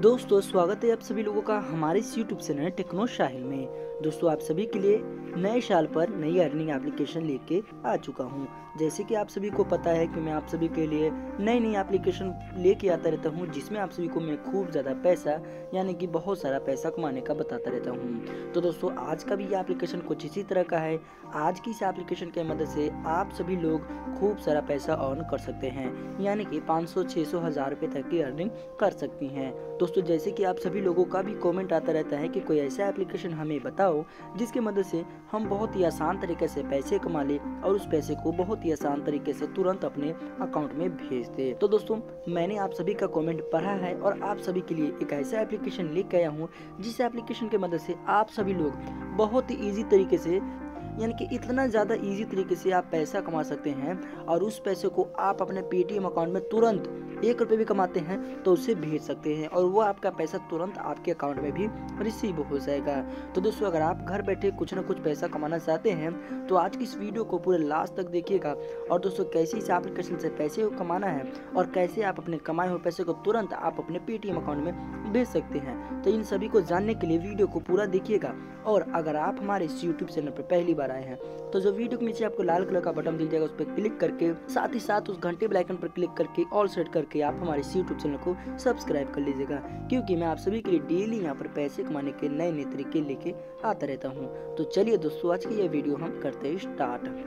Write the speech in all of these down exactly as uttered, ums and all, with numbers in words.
दोस्तों स्वागत है आप सभी लोगों का हमारे इस यूट्यूब चैनल टेक्नो शाहिल में। दोस्तों आप सभी के लिए नए साल पर नई अर्निंग एप्लीकेशन लेके आ चुका हूं। जैसे कि आप सभी को पता है कि मैं आप सभी के लिए नई नई एप्लीकेशन लेके आता रहता हूं, जिसमें आप सभी को मैं खूब ज़्यादा पैसा यानी कि बहुत सारा पैसा कमाने का बताता रहता हूं। तो दोस्तों आज का भी ये एप्लीकेशन कुछ इसी तरह का है। आज की इस एप्लीकेशन की मदद से आप सभी लोग खूब सारा पैसा अर्न कर सकते हैं, यानी कि पाँच सौ छः सौ हज़ार रुपये तक की अर्निंग कर सकती हैं। दोस्तों जैसे कि आप सभी लोगों का भी कमेंट आता रहता है कि कोई ऐसा एप्लीकेशन हमें बताओ जिसकी मदद से हम बहुत ही आसान तरीके से पैसे कमा ले और उस पैसे को बहुत ही आसान तरीके से तुरंत अपने अकाउंट में भेज दे। तो दोस्तों मैंने आप सभी का कमेंट पढ़ा है और आप सभी के लिए एक ऐसा एप्लीकेशन लेकर आया हूँ जिस एप्लीकेशन की मदद से आप सभी लोग बहुत ही ईजी तरीके से यानी कि इतना ज़्यादा इजी तरीके से आप पैसा कमा सकते हैं और उस पैसे को आप अपने पेटीएम अकाउंट में तुरंत एक रुपये भी कमाते हैं तो उसे भेज सकते हैं और वो आपका पैसा तुरंत आपके अकाउंट में भी रिसीव हो जाएगा। तो दोस्तों अगर आप घर बैठे कुछ ना कुछ पैसा कमाना चाहते हैं तो आज की इस वीडियो को पूरे लास्ट तक देखिएगा। और दोस्तों कैसे इस एप्लीकेशन से पैसे कमाना है और कैसे आप अपने कमाए हुए पैसे को तुरंत आप अपने पेटीएम अकाउंट में भेज सकते हैं, तो इन सभी को जानने के लिए वीडियो को पूरा देखिएगा। और अगर आप हमारे इस यूट्यूब चैनल पर पहली बार आए हैं तो जो वीडियो के नीचे आपको लाल कलर का बटन दिख जाएगा उस पर क्लिक करके साथ ही साथ उस घंटे बेल आइकन पर क्लिक करके ऑल सेट करके आप हमारे इस यूट्यूब चैनल को सब्सक्राइब कर लीजिएगा, क्योंकि मैं आप सभी के लिए डेली यहाँ पर पैसे कमाने के नए नए तरीके लेके आता रहता हूँ। तो चलिए दोस्तों आज की ये वीडियो हम करते हैं स्टार्ट।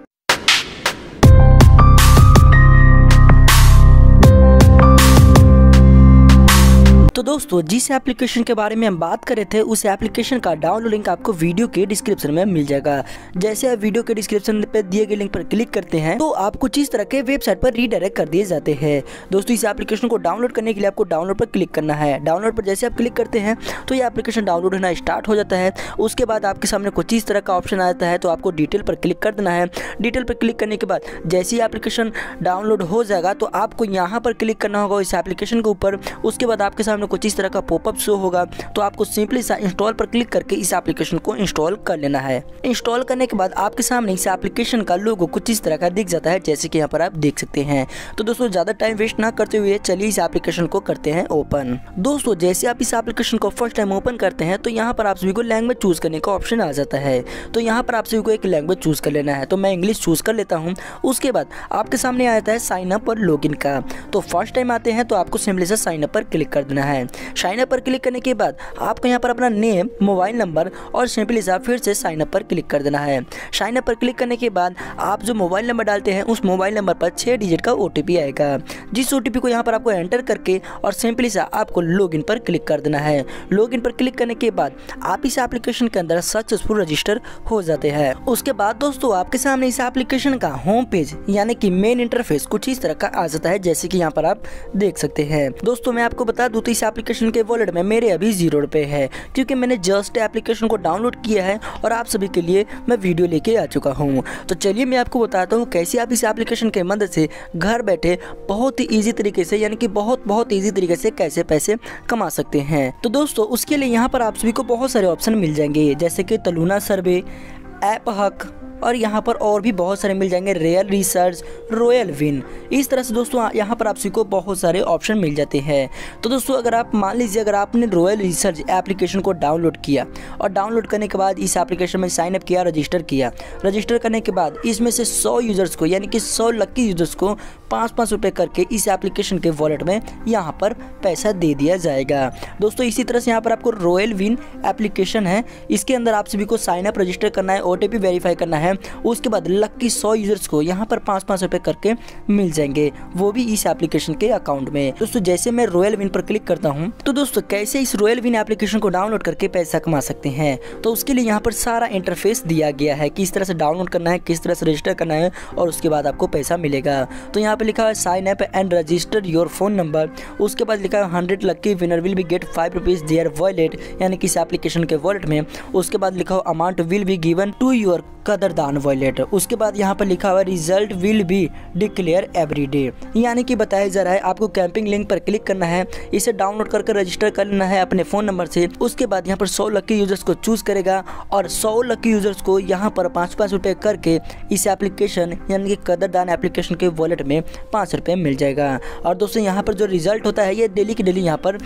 तो दोस्तों जिस एप्लीकेशन के बारे में हम बात कर रहे थे उस एप्लीकेशन का डाउनलोड लिंक आपको वीडियो के डिस्क्रिप्शन में मिल जाएगा। जैसे आप वीडियो के डिस्क्रिप्शन पे दिए गए लिंक पर क्लिक करते हैं तो आप कुछ इस तरह के वेबसाइट पर रीडायरेक्ट कर दिए जाते हैं। दोस्तों इस एप्लीकेशन को डाउनलोड करने के लिए आपको डाउनलोड पर क्लिक करना है। डाउनलोड पर जैसे आप क्लिक करते हैं तो ये एप्लीकेशन डाउनलोड होना स्टार्ट हो जाता है। उसके बाद आपके सामने कुछ इस तरह का ऑप्शन आ जाता है, तो आपको डिटेल पर क्लिक कर देना है। डिटेल पर क्लिक करने के बाद जैसे ही एप्लीकेशन डाउनलोड हो जाएगा तो आपको यहाँ पर क्लिक करना होगा इस एप्लीकेशन के ऊपर। उसके बाद आपके सामने कुछ इस तरह का पॉपअप शो होगा, तो आपको सिंपली सा इंस्टॉल पर क्लिक करके इस एप्लीकेशन को इंस्टॉल कर लेना है। इंस्टॉल करने के बाद आपके सामने इस एप्लीकेशन का लोगो कुछ इस तरह का दिख जाता है, जैसे कि यहाँ पर आप देख सकते हैं। तो दोस्तों ज्यादा टाइम वेस्ट ना करते हुए चलिए इस एप्लीकेशन को करते हैं ओपन। दोस्तों जैसे आप इस एप्लीकेशन को फर्स्ट टाइम ओपन करते हैं तो यहाँ पर आप सभी को लैंग्वेज चूज करने का ऑप्शन आ जाता है। तो यहाँ पर आप सभी को एक लैंग्वेज चूज कर लेना है, तो मैं इंग्लिश चूज कर लेता हूँ। उसके बाद आपके सामने आ जाता है साइन अप और लॉग इन का। तो फर्स्ट टाइम आते हैं तो आपको सिंपली से साइन अप पर क्लिक कर देना है। साइन अप पर क्लिक करने के बाद आपको यहाँ पर अपना नेम, मोबाइल नंबर और सिंपली सा फिर से साइन अप पर क्लिक कर देना है। साइन अप पर क्लिक करने के बाद आप जो मोबाइल नंबर डालते हैं उस मोबाइल नंबर पर छह डिजिट का ओटीपी आएगा, जिस ओटीपी को यहाँ पर आपको एंटर करके और सिंपली सा आपको लॉगिन पर क्लिक कर देना है। लॉगिन पर क्लिक करने के बाद आप इस एप्लीकेशन के अंदर सक्सेसफुल रजिस्टर हो जाते हैं। उसके बाद दोस्तों आपके सामने इस एप्लीकेशन का होम पेज यानी कि मेन इंटरफेस कुछ इस तरह का आ जाता है, जैसे कि यहाँ पर आप देख सकते हैं। दोस्तों मैं आपको बता दूं तो इस एप्लीकेशन के वॉलेट में मेरे अभी जीरो रुपए है, क्योंकि मैंने जस्ट एप्लीकेशन को डाउनलोड किया है और आप सभी के लिए मैं वीडियो लेके आ चुका हूँ। तो चलिए मैं आपको बताता हूँ कैसे आप इस एप्लीकेशन के मदद से घर बैठे बहुत ही इजी तरीके से यानी कि बहुत बहुत इजी तरीके से कैसे पैसे कमा सकते हैं। तो दोस्तों उसके लिए यहाँ पर आप सभी को बहुत सारे ऑप्शन मिल जाएंगे, जैसे कि तलूना सर्वे, ऐप हक और यहाँ पर और भी बहुत सारे मिल जाएंगे, रियल रिसर्च, रॉयल विन। इस तरह से दोस्तों यहाँ पर आप सभी को बहुत सारे ऑप्शन मिल जाते हैं। तो दोस्तों अगर आप मान लीजिए अगर आपने रॉयल रिसर्च एप्लीकेशन को डाउनलोड किया और डाउनलोड करने के बाद इस एप्लीकेशन में साइन अप किया, रजिस्टर किया, रजिस्टर करने के बाद इसमें से सौ यूजर्स को यानी कि सौ लक्की यूजर्स को पाँच पाँच रुपये करके इस एप्लीकेशन के वॉलेट में यहाँ पर पैसा दे दिया जाएगा। दोस्तों इसी तरह से यहाँ पर आपको रॉयल विन एप्लीकेशन है, इसके अंदर आप सभी को साइन अप, रजिस्टर करना है, ओटीपी वेरीफाई करना है। उसके बाद लक्की सौ यूजर्स को यहाँ पर पाँच पाँच रुपये करके मिल जाएंगे, वो भी इस एप्लीकेशन के अकाउंट में। दोस्तों जैसे मैं रॉयल विन पर क्लिक करता हूँ तो दोस्तों कैसे इस रॉयल विन एप्लीकेशन को डाउनलोड करके पैसा कमा सकते हैं, तो उसके लिए यहाँ पर सारा इंटरफेस दिया गया है, किस तरह से डाउनलोड करना है, किस तरह से रजिस्टर करना है और उसके बाद आपको पैसा मिलेगा। तो यहाँ पे लिखा है sign up and register your phone number. उसके बाद लिखा है hundred lucky winner will be get five rupees their wallet यानी कि इस एप्लीकेशन के वॉलेट में। उसके बाद लिखा हो amount will be given to your कदरदान वॉलेट। उसके बाद यहाँ पर लिखा हुआ result will be declare every day, यानी कि बताया जा रहा है आपको कैंपिंग लिंक पर क्लिक करना है, इसे डाउनलोड करके रजिस्टर कर लेना है अपने फ़ोन नंबर से। उसके बाद यहाँ पर सौ लकी यूजर्स को चूज़ करेगा और सौ लकी यूजर्स को यहाँ पर पाँच पाँच रुपये करके इस एप्लीकेशन यानी कि कदरदान एप्लीकेशन के वॉलेट में पाँच रुपये मिल जाएगा। और दोस्तों यहाँ पर जो रिजल्ट होता है ये डेली की डेली यहाँ पर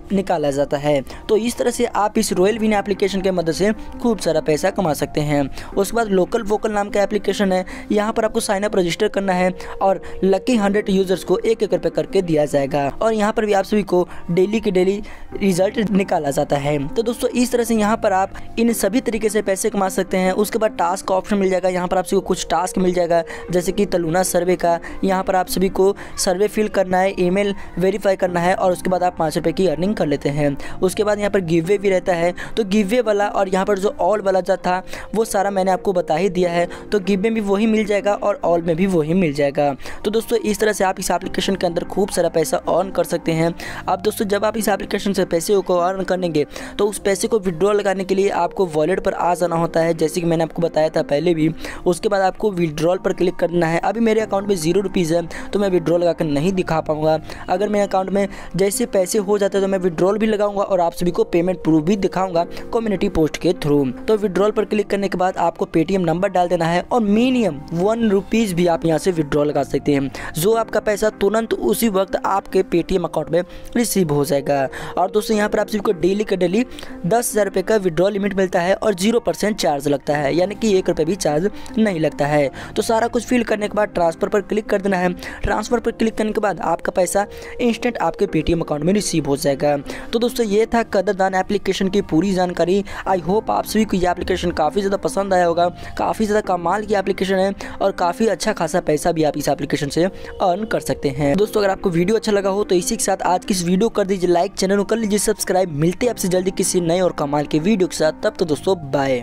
निकाला जाता है। तो इस तरह से आप इस रॉयल विन एप्लीकेशन के मदद से खूब सारा पैसा कमा सकते हैं। उसके बाद लोकल वोकल नाम का एप्लीकेशन है, यहाँ पर आपको साइन अप रजिस्टर करना है और लकी हंड्रेड यूजर्स को एक एक रुपये करके दिया जाएगा और यहाँ पर भी आप सभी को डेली के डेली रिजल्ट निकाला जाता है। तो दोस्तों इस तरह से यहाँ पर आप इन सभी तरीके से पैसे कमा सकते हैं। उसके बाद टास्क का ऑप्शन मिल जाएगा, यहाँ पर आप सभी को कुछ टास्क मिल जाएगा जैसे कि तलूना सर्वे का। यहाँ पर आप सभी को सर्वे फिल करना है, ईमेल वेरीफाई करना है और उसके बाद आप पाँच रुपये की अर्निंग कर लेते हैं। उसके बाद यहाँ पर गिव वे भी रहता है, तो गिव वे वाला और यहाँ पर जो ऑल वाला जो था वो सारा मैंने आपको बता ही दिया है। तो गिव में भी वही मिल जाएगा और ऑल में भी वही मिल जाएगा। तो दोस्तों इस तरह से आप इस एप्लीकेशन के अंदर खूब सारा पैसा अर्न कर सकते हैं। अब दोस्तों जब आप इस एप्लीकेशन से पैसे को अर्न करेंगे तो उस पैसे को विड्रॉ लगाने के लिए आपको वॉलेट पर आ जाना होता है, जैसे कि मैंने आपको बताया था पहले भी। उसके बाद आपको विड्रॉल पर क्लिक करना है। अभी मेरे अकाउंट में जीरो रुपीज़ है तो मैं विड्रॉ लगा कर नहीं दिखा पाऊंगा। अगर मेरे अकाउंट में जैसे पैसे हो जाते हैं तो मैं विड्रॉल भी लगाऊंगा और आप सभी को पेमेंट प्रूफ भी दिखाऊंगा कम्युनिटी पोस्ट के थ्रू। तो विड्रॉल पर क्लिक करने के बाद आपको पेटीएम नंबर डाल देना है और मिनिमम वन रुपीज़ भी आप यहाँ से विड्रॉ लगा सकते हैं, जो आपका पैसा तुरंत उसी वक्त आपके पेटीएम अकाउंट में रिसीव हो जाएगा। और दोस्तों यहाँ पर आप सभी को डेली का डेली दस हज़ार रुपये का विड्रॉ लिमिट मिलता है और जीरो परसेंट चार्ज लगता है, यानी कि एक रुपये भी चार्ज नहीं लगता है। तो सारा कुछ फिल करने के बाद ट्रांसफर पर क्लिक कर देना है। ट्रांसफर पर क्लिक करने के बाद आपका पैसा इंस्टेंट आपके पेटीएम अकाउंट में रिसीव हो जाएगा। तो दोस्तों ये था कदरदान एप्लीकेशन की पूरी जानकारी। आई होप आप सभी को ये एप्लीकेशन काफ़ी ज़्यादा पसंद आया होगा। काफ़ी ज़्यादा कमाल की एप्लीकेशन है और काफ़ी अच्छा खासा पैसा भी आप इस एप्लीकेशन से अर्न कर सकते हैं। दोस्तों अगर आपको वीडियो अच्छा लगा हो तो इसी के साथ आज की इस वीडियो कर दीजिए लाइक, चैनल को कर लीजिए सब्सक्राइब। मिलते हैं आपसे जल्दी किसी नए और कमाल के वीडियो के साथ, तब तो दोस्तों बाय।